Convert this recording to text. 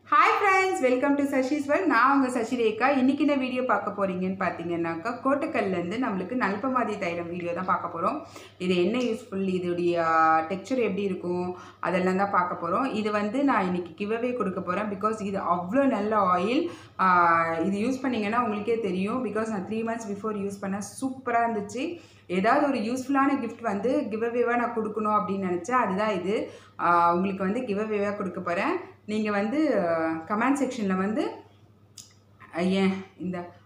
Hi friends, welcome to Sashi's World. நான் உங்க சசி ரேகா. இன்னைக்கு இந்த வீடியோ பார்க்க போறீங்கன்னு பாத்தீங்கன்னாக்கா கோட்டக்கல்ல இருந்து நம்மளுக்கு நல்பமாதி தைலம் வீடியோ தான் பார்க்க போறோம். இது என்ன யூஸ்ஃபுல், இதோடைய டெக்ஸ்சர் எப்படி இருக்கும் அதெல்லாம் தான் பார்க்க போறோம். இது வந்து நான் இன்னைக்கு கிவ்அவே கொடுக்க போறேன் பிகாஸ் இது அவ்வளோ நல்ல ஆயில். இது யூஸ் பண்ணீங்கன்னா உங்களுக்கே தெரியும். பிகாஸ் நான் 3 months பிஃபோர் யூஸ் பண்ண சூப்பராக இருந்துச்சு. ஏதாவது ஒரு யூஸ்ஃபுல்லான கிஃப்ட் வந்து கிவ்அவேவாக நான் கொடுக்கணும் அப்படின்னு நினச்சேன். அதுதான் இது உங்களுக்கு வந்து கிவ்அவேவாக கொடுக்க போகிறேன். நீங்கள் வந்து கமெண்ட் செக்ஷனில் வந்து ஏன் இந்த